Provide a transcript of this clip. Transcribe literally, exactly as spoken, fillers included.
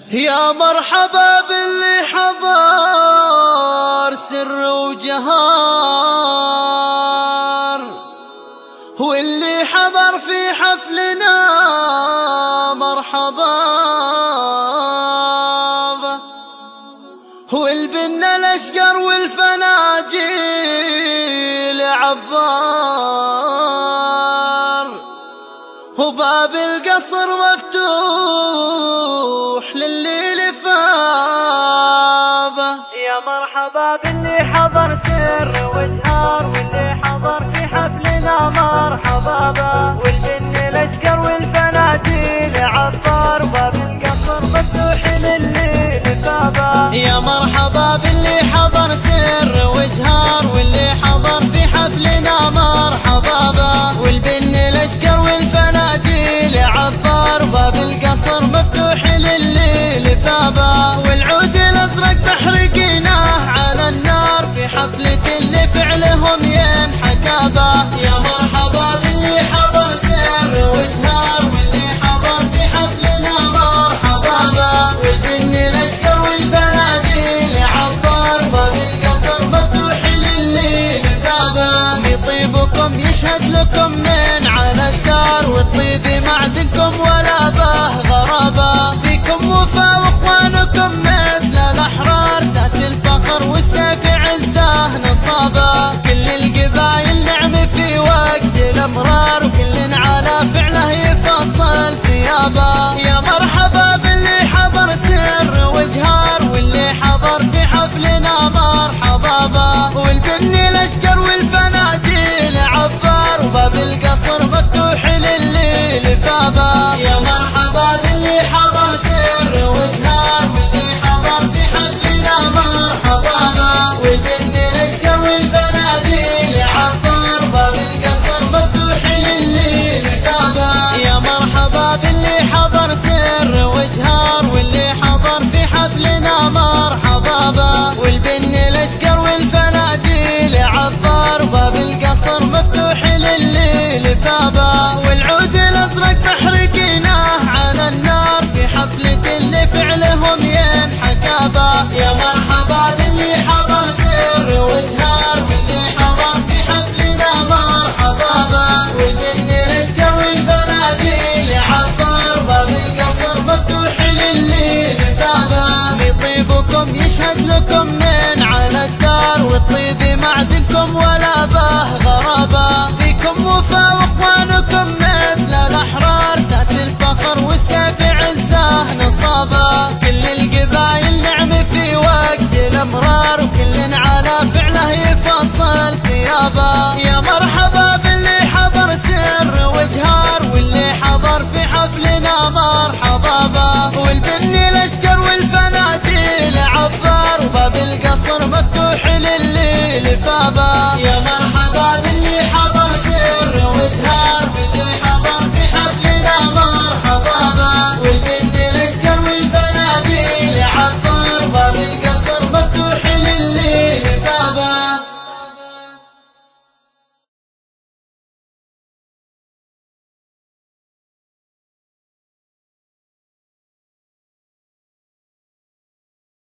يا مرحبا باللي حضر سر وجهار، واللي حضر في حفلنا مرحبا به، والبنا الاشقر والفناجيل عبار، وباب القصر مفتوح للي لفابه. يا مرحبا باللي حضر سر وجهار، واللي حضر في حفلنا مرحبا به، والبن الاشقر والفناجيل عطار، باب القصر مفتوح للي لفابه. يا مرحبا باللي حضر سر وجهار، واللي حضر في حفلنا مرحبا به، والبن الاشقر والفناجيل عطار، باب القصر مفتوح للي لفابه. والعود الازرق محرقينه على النار في حفلة اللي فعلهم ينحكى به. يا مرحبا باللي حضر سر وجهار، واللي حضر في حفلنا مرحبا به، والبن الاشقر والفناجيل عطار، باب القصر مفتوح للي لفابه. طيبكم يشهد لكم من على الدار، والطيب معدنكم ولا به غرابه، فيكم وفا واخوانكم مثل الاحرار، ساس الفخر والسيف عزه نصابه. كل القبايل نعم في وقت الامرار، وكل على فعله يفصل ثيابه. يا مرحبا باللي حضر سر وجهار، واللي حضر في حفلنا مرحبا به، والبن الاشقر والفناجيل عبار، وباب القصر مفتوح للي لفابه. يا مرحبا باللي حضر سر وجهار، واللي حضر في حفلنا مرحبا به، والبن الاشقر والفناجيل عبار، باب القصر مفتوح للي لفابه. يا مرحبا باللي حضر سر وجهار، واللي حضر في حفلنا مرحبا به، والبن الاشقر والفناجيل عبار، باب القصر مفتوح للي لفابه. والعود الازرق محرقينه على النار في حفلة اللي فعلهم ينحكى به. يا مرحبا باللي حضر سر وجهار، واللي حضر في حفلنا مرحبا به، والبن الاشقر والفناجيل عطار، باب القصر مفتوح للي لفابه. طيبكم يشهد لكم من على الدار، والطيب معدنكم ولا به غرابه، فيكم وفا واخوانكم مثل الاحرار، ساس الفخر والسيف عزه نصابه. كل القبايل نعم في وقت الامرار، وكل على فعله يفصل ثيابه. يا مرحبا